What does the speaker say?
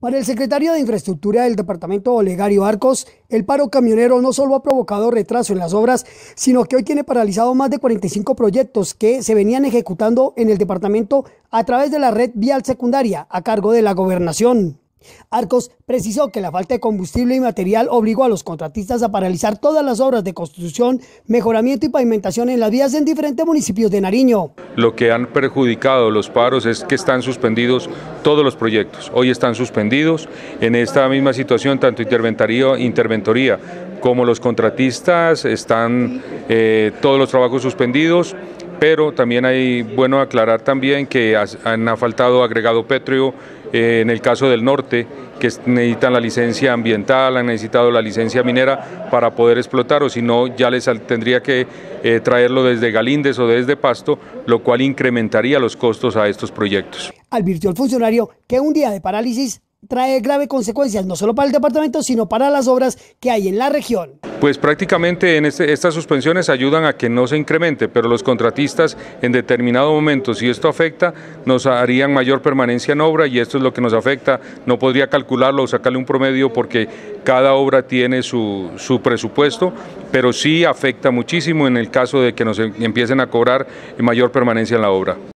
Para el secretario de Infraestructura del departamento Olegario Arcos, el paro camionero no solo ha provocado retraso en las obras, sino que hoy tiene paralizado más de 45 proyectos que se venían ejecutando en el departamento a través de la red vial secundaria a cargo de la gobernación. Arcos precisó que la falta de combustible y material obligó a los contratistas a paralizar todas las obras de construcción, mejoramiento y pavimentación en las vías en diferentes municipios de Nariño. Lo que han perjudicado los paros es que están suspendidos todos los proyectos. Hoy están suspendidos. En esta misma situación, tanto interventoría como los contratistas están todos los trabajos suspendidos. Pero también hay bueno aclarar también que han faltado agregado pétreo en el caso del norte, que necesitan la licencia ambiental, han necesitado la licencia minera para poder explotar, o si no ya les tendría que traerlo desde Galíndez o desde Pasto, lo cual incrementaría los costos a estos proyectos. Advirtió el funcionario que un día de parálisis trae graves consecuencias no solo para el departamento, sino para las obras que hay en la región. Pues prácticamente estas suspensiones ayudan a que no se incremente, pero los contratistas en determinado momento, si esto afecta, nos harían mayor permanencia en obra y esto es lo que nos afecta. No podría calcularlo o sacarle un promedio porque cada obra tiene su presupuesto, pero sí afecta muchísimo en el caso de que nos empiecen a cobrar mayor permanencia en la obra.